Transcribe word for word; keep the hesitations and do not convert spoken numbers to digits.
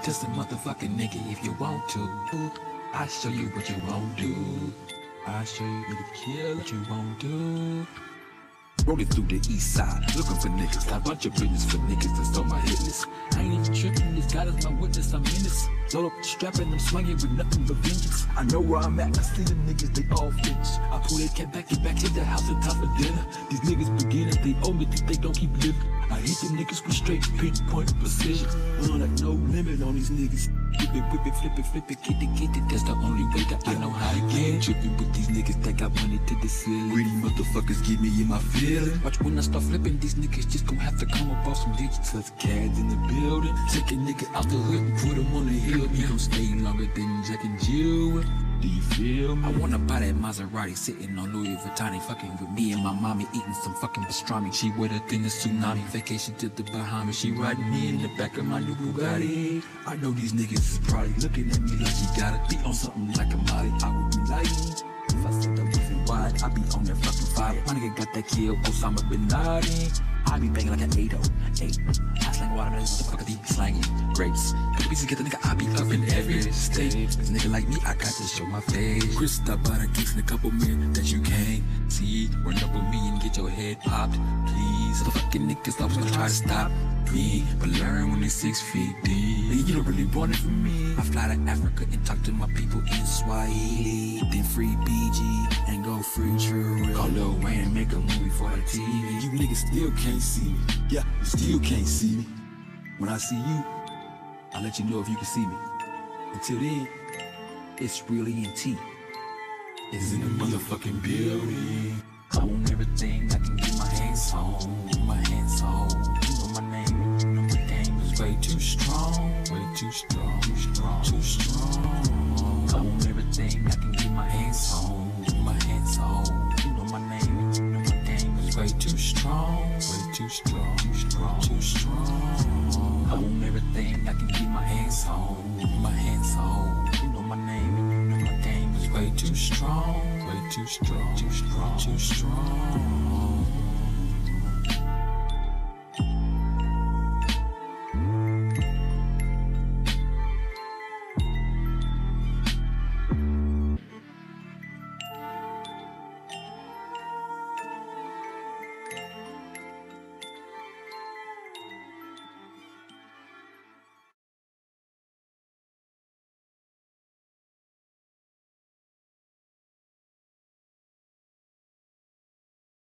Just a motherfucking nigga if you want to. I show you what you won't do. I show you the kill what you won't do. Rolling through the east side, looking for niggas. Got a bunch of business for niggas that's on my hit list. I ain't even tripping, this God is my witness, I'm in this. Load up the strap and I'm swinging with nothing but vengeance. I know where I'm at, I see the niggas, they all finished. I pull that cat back and back, hit the house and top for dinner. These niggas beginning, they owe me, think they don't keep living. I hit them niggas with straight pinpoint precision. I don't like no limit on these niggas. Whip it, whip it, flip it, flip it, get it, get it. That's the only way that I know how to get. I ain't tripping with these niggas that got money to the ceiling. Greedy motherfuckers get me in my feeling. Watch when I start flipping, these niggas just gon' have to come up off some digits. Cause cads in the building. Take a nigga out the hood and put him on the hill. He gon' stay longer than Jack and Jill. Do you feel me? I wanna buy that Maserati sitting on Louis Vuitton. Fucking with me and my mommy eating some fucking pastrami. She with her thing is tsunami. Vacation to the Bahamas. She riding me in the back of my new Bugatti. I know these niggas is probably looking at me like he gotta be on something like a Molly. I would be lying if I said that wasn't wide. I be on that fucking fire. My nigga got that kill, Osama bin Laden. I be banging like an eight oh eight. I slang watermelon, motherfucker, he be slanging grapes. Put the pieces together, nigga, I be up in every state. Cause nigga like me, I got to show my face. Chris, stop by the kicks in a couple men that you can't see. Run up on me and get your head popped, please. Motherfucking niggas always gonna try to stop me, but learn when it's six feet deep. Nigga, you don't really want it from me. I fly to Africa and talk to my people in Swahili. Then free B G and go free True. Call Lil Wayne and make a movie for the T V. You niggas still can't see me. Yeah, you still can't see me. When I see you, I'll let you know if you can see me. Until then, it's really E N T. It's in the motherfucking building. I want everything I can get my hands on. Get my hands on. You know my name, you know my game is way too strong. Way too strong, too strong, too strong. I want everything I can get my hands on. Get my hands on. You know my name, you know my game is way too strong. Way too strong, too strong, too strong. I want everything I can get my hands on. Get my hands on. You know my name, you know my game is way too strong. Way too strong, too strong, too strong.